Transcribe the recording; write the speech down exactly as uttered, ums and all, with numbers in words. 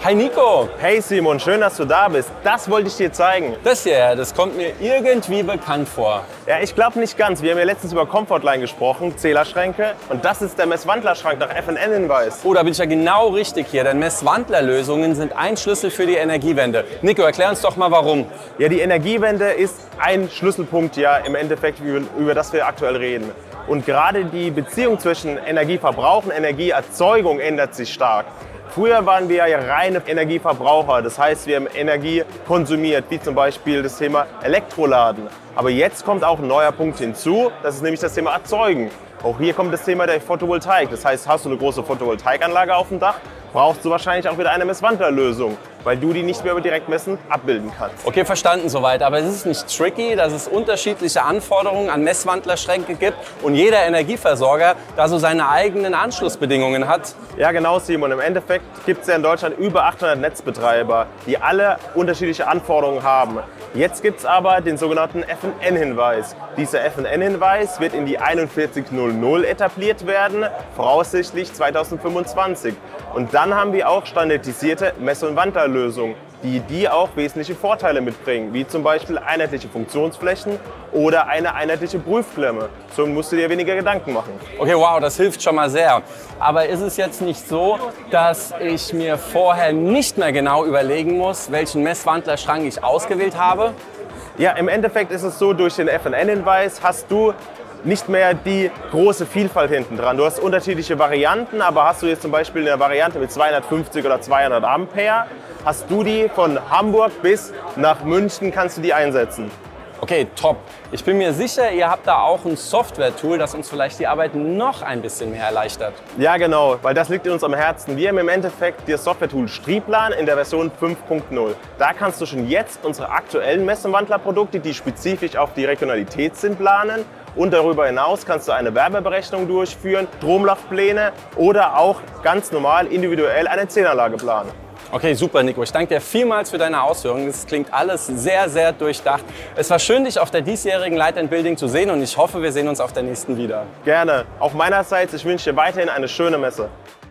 Hi Nico! Hey Simon, schön, dass du da bist. Das wollte ich dir zeigen. Das hier, das kommt mir irgendwie bekannt vor. Ja, ich glaube nicht ganz. Wir haben ja letztens über Comfortline gesprochen, Zählerschränke. Und das ist der Messwandlerschrank nach F N N-Hinweis. Oh, da bin ich ja genau richtig hier, denn Messwandlerlösungen sind ein Schlüssel für die Energiewende. Nico, erklär uns doch mal warum. Ja, die Energiewende ist ein Schlüsselpunkt, ja, im Endeffekt, über, über das wir aktuell reden. Und gerade die Beziehung zwischen Energieverbrauch und Energieerzeugung ändert sich stark. Früher waren wir ja reine Energieverbraucher, das heißt, wir haben Energie konsumiert, wie zum Beispiel das Thema Elektroladen. Aber jetzt kommt auch ein neuer Punkt hinzu, das ist nämlich das Thema Erzeugen. Auch hier kommt das Thema der Photovoltaik. Das heißt, hast du eine große Photovoltaikanlage auf dem Dach, brauchst du wahrscheinlich auch wieder eine Messwandlerlösung, weil du die nicht mehr direkt messend abbilden kannst. Okay, verstanden soweit. Aber es ist nicht tricky, dass es unterschiedliche Anforderungen an Messwandlerschränke gibt und jeder Energieversorger da so seine eigenen Anschlussbedingungen hat? Ja, genau, Simon. Im Endeffekt gibt es ja in Deutschland über achthundert Netzbetreiber, die alle unterschiedliche Anforderungen haben. Jetzt gibt es aber den sogenannten F N N-Hinweis. Dieser F N N-Hinweis wird in die einundvierzig null null etabliert werden, voraussichtlich zweitausendfünfundzwanzig. Und dann haben wir auch standardisierte Mess- und Wandlerlösungen, die, die auch wesentliche Vorteile mitbringen, wie zum Beispiel einheitliche Funktionsflächen oder eine einheitliche Prüfklemme. So musst du dir weniger Gedanken machen. Okay, wow, das hilft schon mal sehr. Aber ist es jetzt nicht so, dass ich mir vorher nicht mehr genau überlegen muss, welchen Messwandlerschrank ich ausgewählt habe? Ja, im Endeffekt ist es so, durch den F N N-Hinweis hast du nicht mehr die große Vielfalt hinten dran. Du hast unterschiedliche Varianten, aber hast du jetzt zum Beispiel eine Variante mit zweihundertfünfzig oder zweihundert Ampere, hast du die von Hamburg bis nach München, kannst du die einsetzen. Okay, top. Ich bin mir sicher, ihr habt da auch ein Software-Tool, das uns vielleicht die Arbeit noch ein bisschen mehr erleichtert. Ja, genau, weil das liegt in uns am Herzen. Wir haben im Endeffekt das Software-Tool Striplan in der Version fünf punkt null. Da kannst du schon jetzt unsere aktuellen Mess- und Wandlerprodukte, die spezifisch auf die Regionalität sind, planen. Und darüber hinaus kannst du eine Wärmeberechnung durchführen, Stromlaufpläne oder auch ganz normal individuell eine Zählanlage planen. Okay, super, Nico. Ich danke dir vielmals für deine Ausführungen. Das klingt alles sehr, sehr durchdacht. Es war schön, dich auf der diesjährigen Light and Building zu sehen und ich hoffe, wir sehen uns auf der nächsten wieder. Gerne. Auch meinerseits, ich wünsche dir weiterhin eine schöne Messe.